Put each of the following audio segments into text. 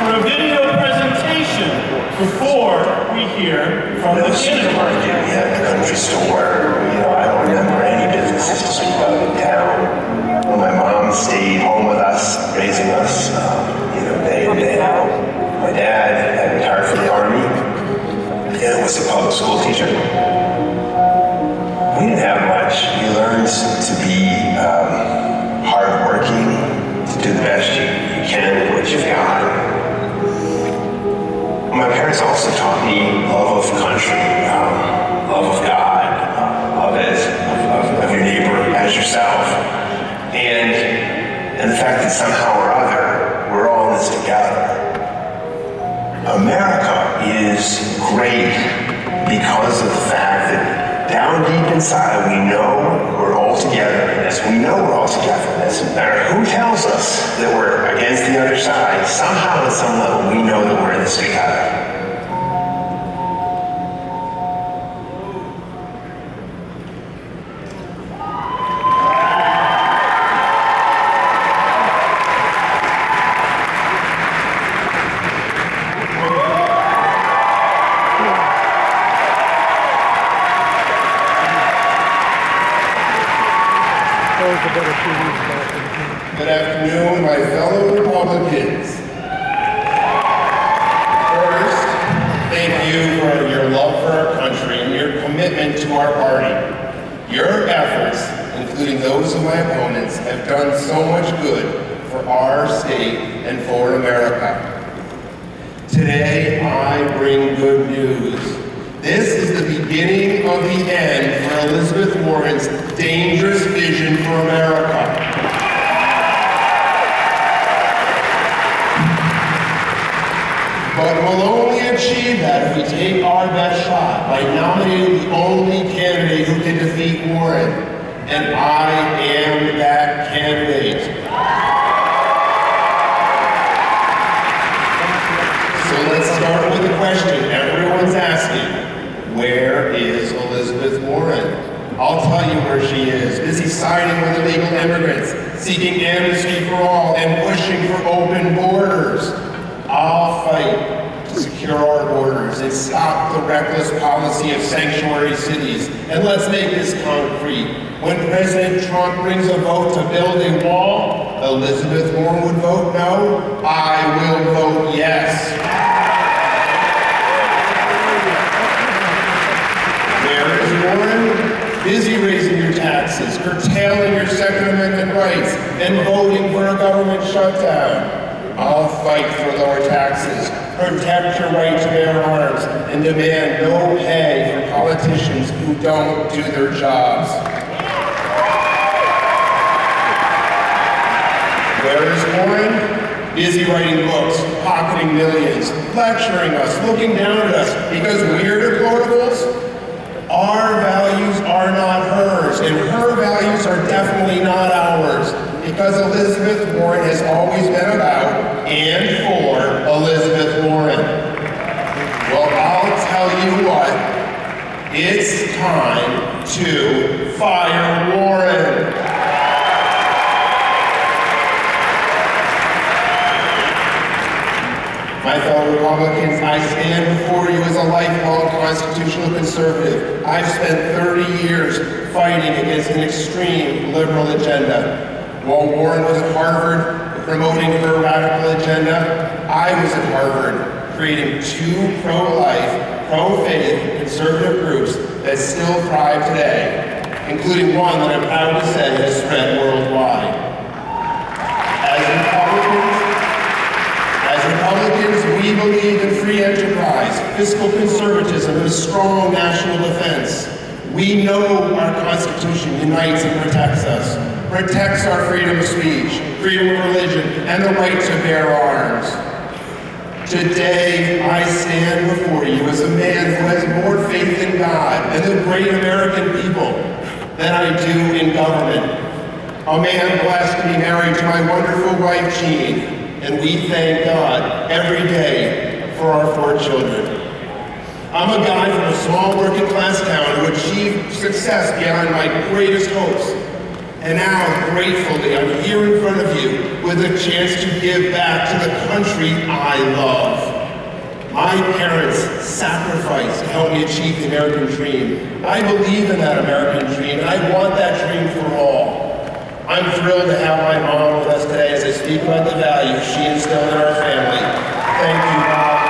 for a video presentation before we hear from the supermarket. We had the country store. I don't remember any businesses to speak of in town. My mom stayed home with us, raising us, day in, day out. My dad had retired from the Army and was a public school teacher. We didn't have much. We learned to be hardworking, to do the best you can with what you've got. My parents also taught me love of country, love of God, love of your neighbor as yourself, and the fact that somehow or other we're all in this together. America is great because of the fact that down deep inside we know we're all together in this. We know we're all together in this. No matter who tells us that we're against the other side, somehow at some level we know that we're in this together. Good afternoon, my fellow Republicans. First, thank you for your love for our country and your commitment to our party. Your efforts, including those of my opponents, have done so much good for our state and for America. Today, I bring good news. This is the beginning of the end for Elizabeth Warren's dangerous vision for America. But we'll only achieve that if we take our best shot by nominating the only candidate who can defeat Warren. And I am that candidate. So let's start with the question everyone's asking. Where is Elizabeth Warren? I'll tell you where she is. Busy siding with illegal immigrants, seeking amnesty for all, and pushing for open borders. I'll fight to secure our borders and stop the reckless policy of sanctuary cities. And let's make this concrete. When President Trump brings a vote to build a wall, Elizabeth Warren would vote no. I will vote yes. Where is Warren? Busy raising your taxes, curtailing your Second Amendment rights, and voting for a government shutdown. I'll fight for lower taxes, protect your right to bear arms, and demand no pay for politicians who don't do their jobs. Where is Warren? Busy writing books, pocketing millions, lecturing us, looking down at us because we're deplorables. Our values are not hers, and her values are definitely not ours, because Elizabeth Warren has always been about and for Elizabeth Warren. Well, I'll tell you what, it's time to fire Warren. My fellow Republicans, I stand before you as a lifelong constitutional conservative. I've spent 30 years fighting against an extreme liberal agenda. While Warren was at Harvard promoting her radical agenda, I was at Harvard creating two pro-life, pro-faith conservative groups that still thrive today, including one that I'm proud to say has spread worldwide. As Republicans, we believe in free enterprise, fiscal conservatism, and a strong national defense. We know our Constitution unites and protects us, protects our freedom of speech, freedom of religion, and the right to bear arms. Today, I stand before you as a man who has more faith in God and the great American people than I do in government. A man blessed to be married to my wonderful wife, Jean, and we thank God every day for our 4 children. I'm a guy from a small working class town who achieved success beyond my greatest hopes. And now, gratefully, I'm here in front of you with a chance to give back to the country I love. My parents sacrificed to help me achieve the American dream. I believe in that American dream, and I want that dream for all. I'm thrilled to have my mom with us today as I speak about the values she instilled in our family. Thank you, Mom.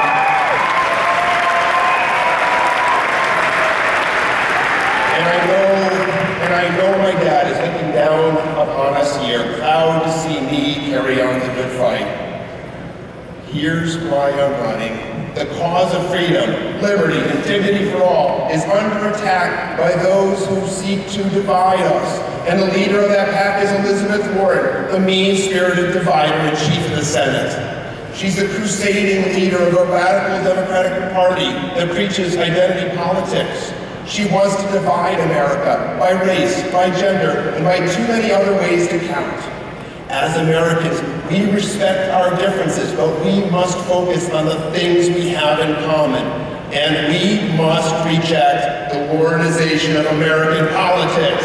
And I know my dad is looking down upon us here, proud to see me carry on the good fight. Here's why I'm running. The cause of freedom, liberty, and dignity for all is under attack by those who seek to divide us. And the leader of that pack is Elizabeth Warren, the mean-spirited divider and chief of the Senate. She's the crusading leader of a radical Democratic Party that preaches identity politics. She wants to divide America by race, by gender, and by too many other ways to count. As Americans, we respect our differences, but we must focus on the things we have in common. And we must reject the Warrenization of American politics.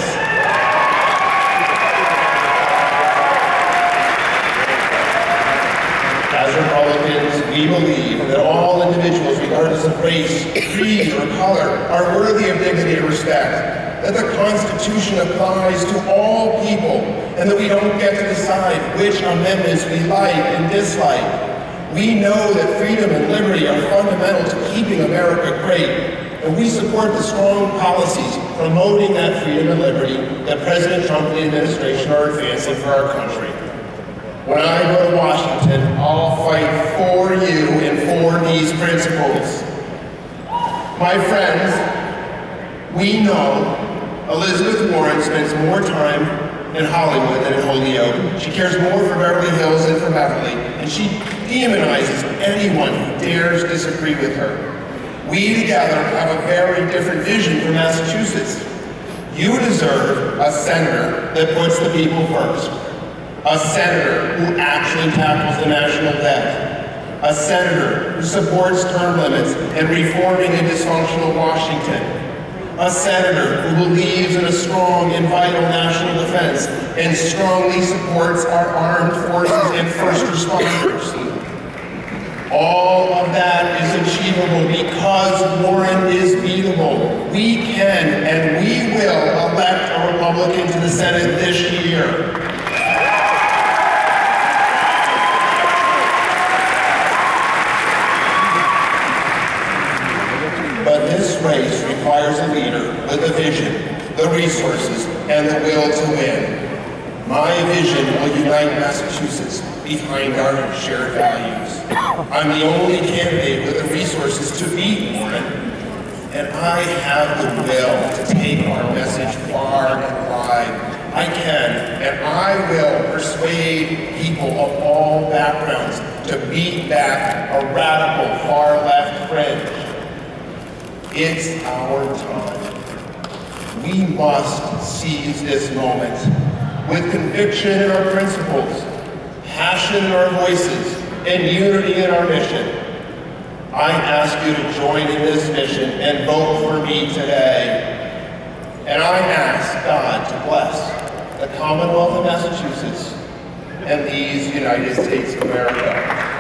As Republicans, we believe that all individuals, regardless of race, creed, or color, are worthy of dignity and respect. That the Constitution applies to all people, and that we don't get to decide which amendments we like and dislike. We know that freedom and liberty are fundamental to keeping America great, and we support the strong policies promoting that freedom and liberty that President Trump and the administration are advancing for our country. When I go to Washington, I'll fight for you and for these principles. My friends, we know Elizabeth Warren spends more time in Hollywood than in Holyoke. She cares more for Beverly Hills than for Beverly, and she demonizes anyone who dares disagree with her. We together have a very different vision for Massachusetts. You deserve a senator that puts the people first. A senator who actually tackles the national debt. A senator who supports term limits and reforming a dysfunctional Washington. A senator who believes in a strong and vital national defense and strongly supports our armed forces and first responders. All of that is achievable because Warren is beatable. We can and we will elect a Republican to the Senate this year. But this race requires a leader with a vision, the resources, and the will to win. My vision will unite Massachusetts behind our shared values. I'm the only candidate with the resources to beat Warren, and I have the will to take our message far and wide. I can, and I will persuade people of all backgrounds to beat back a radical far-left fringe. It's our time. We must seize this moment with conviction in our principles, passion in our voices, and unity in our mission. I ask you to join in this mission and vote for me today. And I ask God to bless the Commonwealth of Massachusetts and these United States of America.